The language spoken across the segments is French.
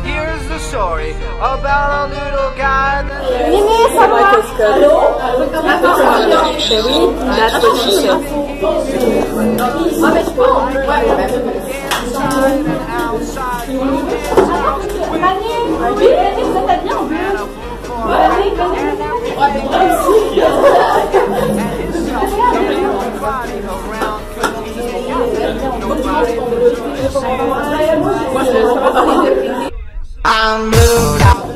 Here's the story about a little guy that... Miliss, ça va? Allô? Chérie, la position. Ah, mais je peux. Oui, ça t'a bien, en plus. Allez, connais. I'm blue.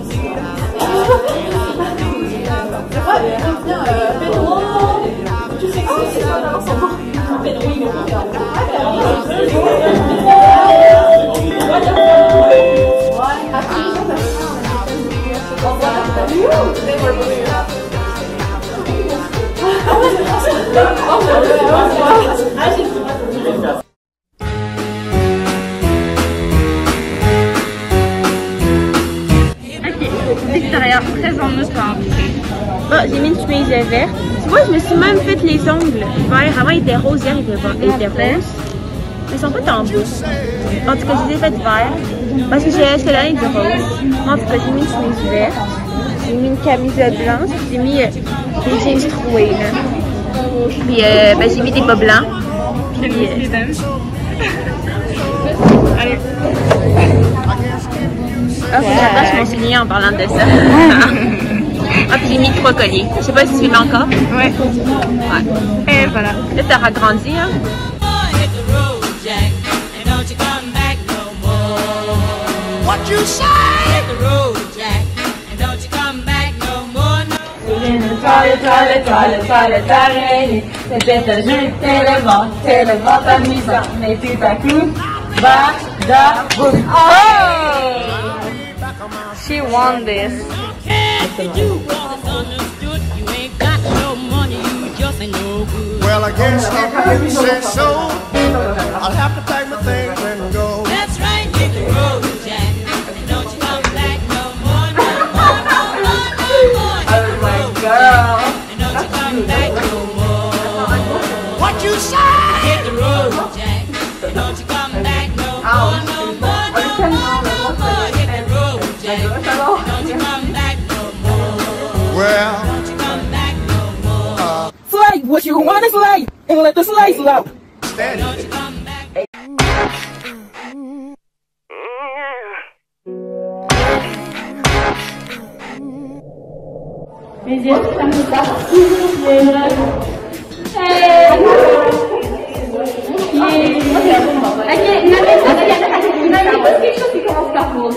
Victoria, présente-nous ton outfit. Bon, j'ai mis une chemise verte. Tu vois, je me suis même fait les ongles verts. Avant, ils étaient roses, hier, ils étaient roses. Mais ils sont pas tant beaux. En tout cas, je les ai fait verts. Parce que j'étais l'année du rose. En tout cas, j'ai mis une chemise verte. J'ai mis une camisa blanche. J'ai mis des jeans troués, là. Puis, ben, j'ai mis des bas blancs. Puis, Allez. Ah, faut que j'attache mon soulier en parlant de ça. Ah, puis j'ai mis 3 colliers. Je sais pas si tu les mets encore. Ouais. Ouais. Et voilà. Là, t'as agrandi, hein? What you say? C'était un jeu tellement amusant, mais tout à coup, Oh! She won this. Well, I guess if you say so, I'll have to pack my things and go. That's right, hit the road, Jack. Don't you come back no more, no more, no more, no more. Hit the road, Jack. Don't you come back no more. What you say? Hit the road, Jack. Don't you come back no more, no more, no more, no more. Hit the road, Jack. Don't you come back no more. Well, Don't you come back no more. Slide what you want to slide, and let the slide slow. steady. Don't you come back. Mes yeux, ça me tape. Quelque chose qui commence par vous.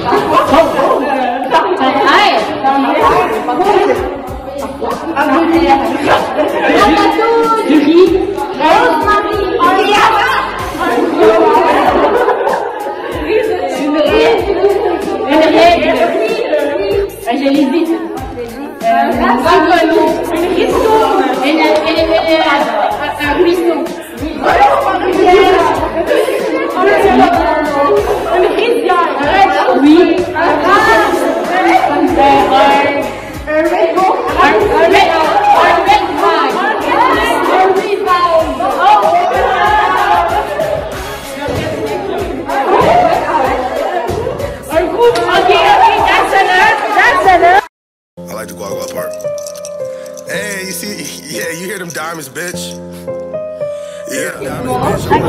I like the guagua part. Hey, you see, yeah, you hear them diamonds, bitch. Yeah, diamonds, bitch.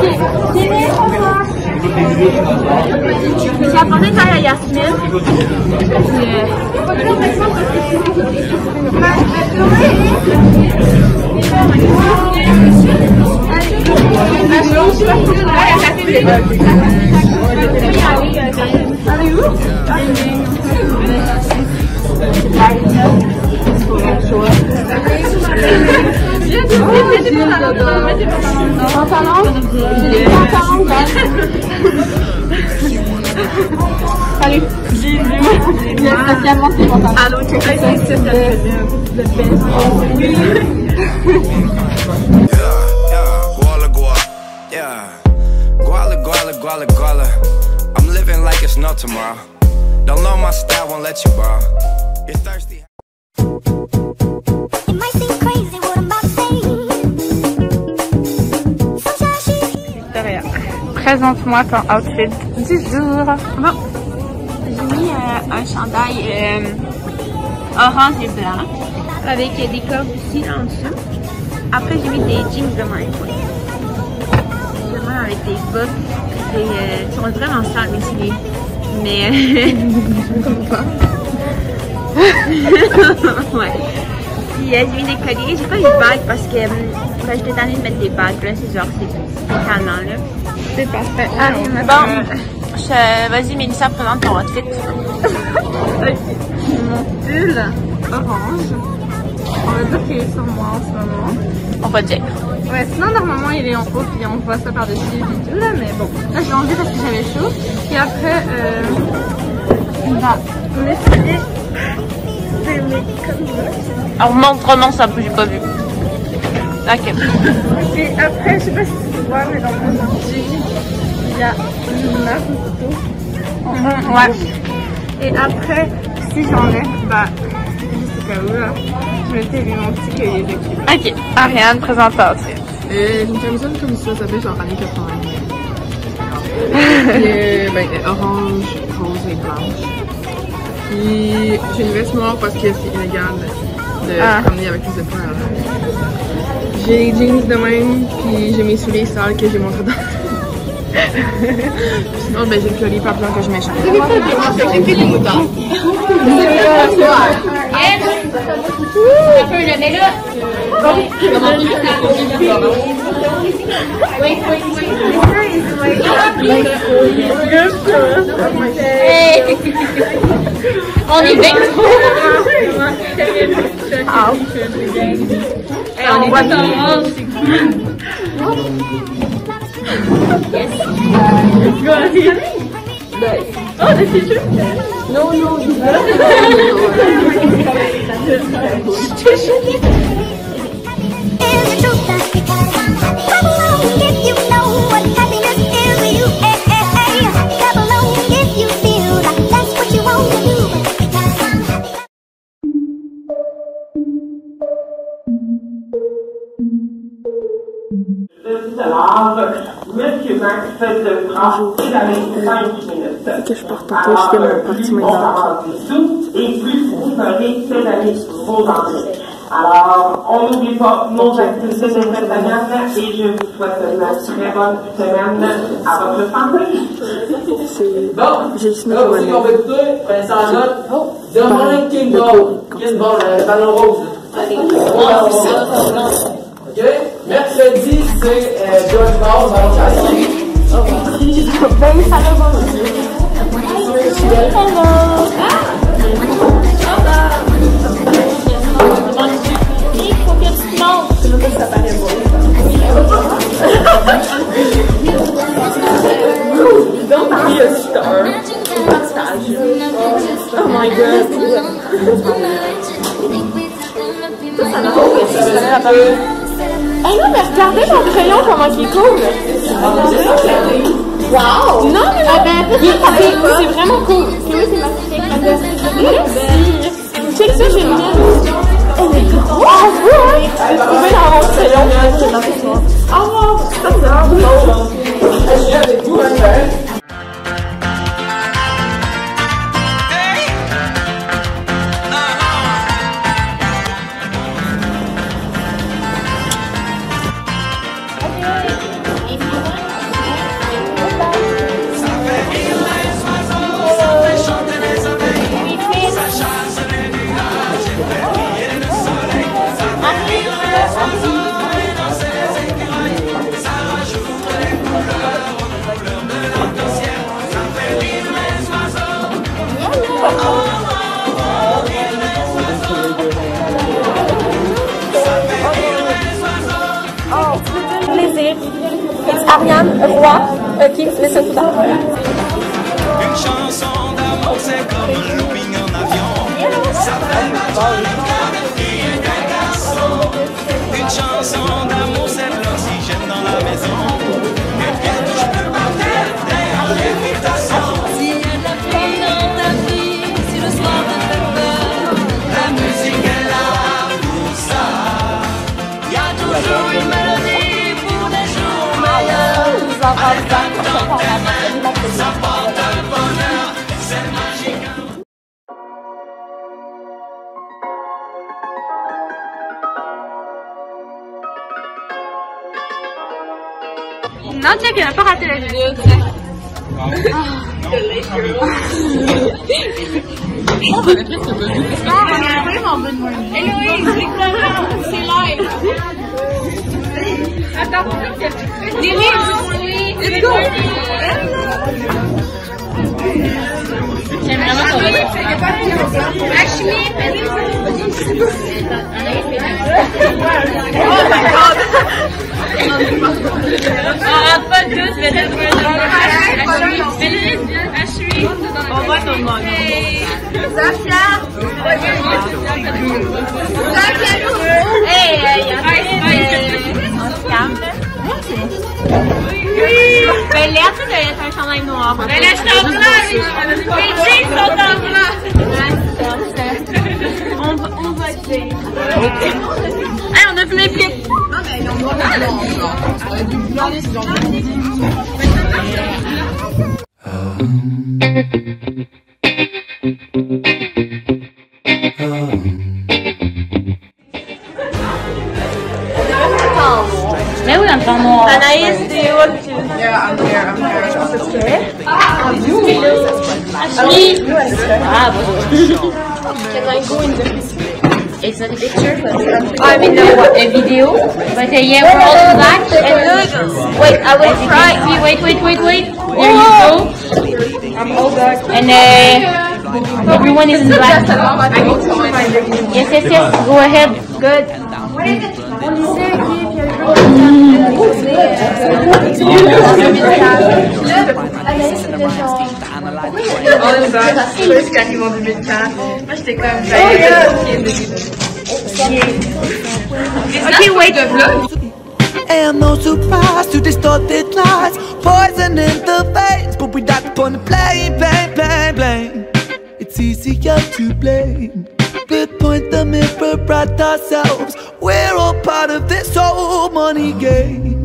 J'ai apporté ça à Yasmine. Salut. Spécialement ces pantalons. Allô, tu sais, c'est Yeah, guala guala. Yeah, guala guala guala guala. I'm living like it's no tomorrow. Don't know my style, won't let you borrow. You're thirsty. It might seem crazy what I'm about to say. Victoria, présente-moi ton outfit du jour. Bon, j'ai mis un chandail orange et blanc avec des cordes ici en dessous. Après, j'ai mis des jeans de même. Vraiment avec des bottes. Ils sont vraiment sales, mais ouais. Puis j'ai mis des colliers. J'ai pas mis de bagues parce que j'étais tannée de mettre des bagues. Là, c'est genre, c'est tannant là. C'est parfait. Bon, vas-y Milissa, présente ton outfit. Ok. Mon pull orange. On va dire qu'il est sur moi en ce moment. On va dire. Ouais, sinon normalement il est en haut puis on voit ça par-dessus et tout là, mais bon. Là je l'ai enlevé parce que j'avais chaud. Et après, on va essayer de mettre comme ça. Alors montre-moi ça, j'ai pas vu. Ok. Et après, je sais pas si tu vois, mais dans mon jean, il y a une marque plutôt. Ouais. Et après, si j'enlève, bah, juste au cas où là, je mettais mon petit collier de cul. Ok. Ariane, présente ton outfit. J'ai une camisole comme ça fait genre années 80. Puis, ben, orange, rose et blanche. Puis, j'ai une veste noire parce que c'est illégal de se promener avec les épaules. J'ai les jeans de même, puis j'ai mes souliers sales que j'ai montré dans. Sinon, ben, j'ai le collier par blanc que je m'échappe. On est bien. On voit ça. Oh, the teacher? No. Monsieur Max de France avec 5 minutes. Que je porte un peu, je fais mon parti maintenant. Et plus vous ferez pédaler vos entrées. Alors, on n'oublie pas nos activités de cette semaine et je vous souhaite une très bonne semaine à votre santé. Bon, là aussi on va écouter, prenez ça en note. Demain, King Ball. King Ball, le ballon rose. Ok, mercredi, c'est George Ball, ballon chasse. Don't be a star. Oh my god. Hey non, mais regardez mon crayon, comment il est cool! Wow! Non, mais c'est vraiment cool! Oui, c'est magnifique! Check ça, j'ai mis! Oh my god! Wow! J'ai trouvé dans mon crayon! Oh, c'est bizarre! Je suis avec vous, hein? Ariane, Roi, qui met ça tout d'abord. Une chanson d'amour, c'est comme looping en avion. Ça fait battre le cœur de fille et d'un garçon. Une chanson d'amour, c'est l'oxygène dans la maison. Mais bientôt je peux partir derrière l'invitation. Si elle a pris dans ta vie, si le soir te fait peur, La musique est là pour ça. y a toujours une mélodie pour des jours meilleurs. Avec la dentelle, ça porte un bonheur, c'est magique. Non, tiens, qu'elle n'a pas raté la vidéo, tu sais. Non, on est vraiment bonne moyenne. Héloïse, c'est live. Attends, Miliss, let's go. J'aime vraiment ton voix. Oh my god. Pas tous, mais on voit ton nom. Zafia. Hey, ben, Léa, tu devais être un chandail noir. Ben, là, je suis en blanc. Les jeans sont en blanc. On va essayer. Hey, on a plus les pieds. Non, mais ils ont droit de du blanc. Mais oui, en temps noir. Anaïs, t'es où? Yeah, I'm here. Ashley. Ah, bonjour. Can I go in the It's not a picture, but I mean, no, a video. But yeah, we're all black. and look. Wait, I will try. Wait. There you go. I'm all back. And everyone is in black. Yes. Go ahead. Good. Okay, wait. Am no surprise to distorted lies, poison in the veins, but we not upon the blame. It's easier to blame. But point the mirror at ourselves. We're all part of this whole money game.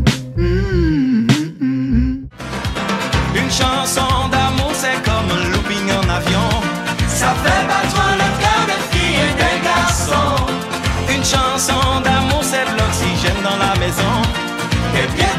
Une chanson d'amour, c'est comme un looping en avion. Ça fait battre le cœur de filles et des garçons. Une chanson d'amour, c'est de l'oxygène dans la maison. Et bien